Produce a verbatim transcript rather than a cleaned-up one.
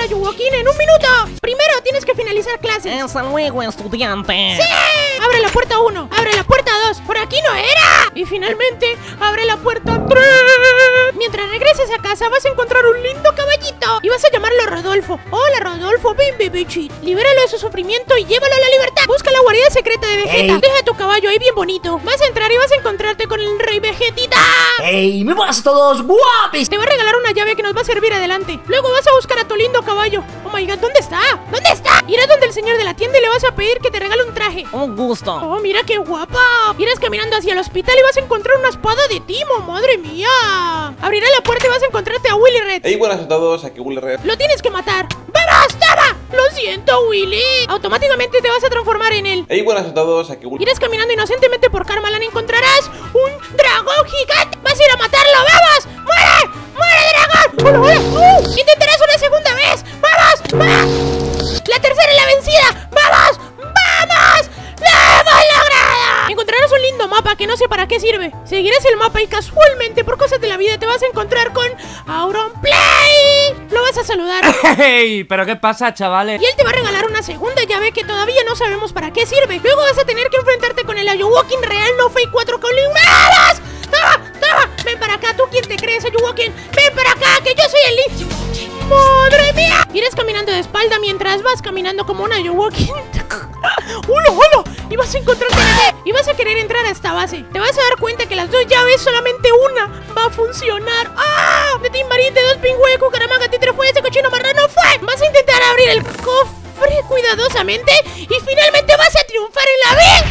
a Ayuwokin en un minuto. Primero tienes que finalizar clases. Hasta luego, estudiante. ¡Sí! Abre la puerta uno, abre la puerta dos. Por aquí no era. Y finalmente, abre la puerta tres. Mientras regreses a casa vas a encontrar un lindo caballito y vas a llamarlo Rodolfo. Hola Rodolfo, ven bebechit. Libéralo de su sufrimiento y llévalo a la libertad. Busca la guarida secreta de Vegeta. Ey. Deja tu caballo ahí bien bonito. Vas a entrar y vas a encontrarte con el rey Vegetita. ¡Ey! ¡Me vas todos guapis! Te va a regalar una llave que nos va a servir adelante. Luego vas a buscar a tu lindo caballo. Oh my god, ¿dónde está? ¿Dónde está? Irás donde el señor de la tienda y le vas a pedir que te regale un traje. Un gusto. Oh, mira qué guapa. Irás caminando hacia el hospital y vas a encontrar una espada de timo, madre mía. Abrirás la puerta y vas a encontrarte a Willy Red. Hey, buenas a todos, aquí Willy Red. Lo tienes que matar. ¡Vamos, toma! Lo siento, Willy. Automáticamente te vas a transformar en él. Hey, buenas a todos, aquí Willy. Irás caminando inocentemente por Karmaland y encontrarás un dragón gigante. ¡Vas a ir a matarlo! ¡Vamos! ¡Muere! ¡Muere, dragón! ¡Hola, hola! ¡Uh! ¡Intentarás una segunda vez! ¡Vamos! ¡Va! ¡La tercera es la vencida! ¡Vamos! ¡Vamos! ¡Lo hemos logrado! Encontrarás un lindo mapa que no sé para qué sirve. Seguirás el mapa y casualmente, por cosas de la vida, te vas a encontrar con Auronplay. Lo vas a saludar. Hey, ¿pero qué pasa, chavales? Y él te va a regalar una segunda llave que todavía no sabemos para qué sirve. Luego vas a tener que enfrentarte con el Ayuwokin real, no fake cuatro K. ¡Vamos! ¡Toma! ¡Toma! Ven para acá, ¿tú quién te crees, Ayuwokin? ¡Ven para acá, que yo soy el Lee! ¡Madre mía! Irás caminando de espalda mientras vas caminando como un Ayuwokin. ¡Hola, hola! Y vas a encontrarte y vas a querer entrar a esta base. Te vas a dar cuenta que las dos llaves, solamente una va a funcionar. ¡Ah! De Timbarite, dos pingüe, cucaramaga, títere fue, ese cochino marrano fue. Vas a intentar abrir el cofre cuidadosamente y finalmente vas a triunfar en la vida.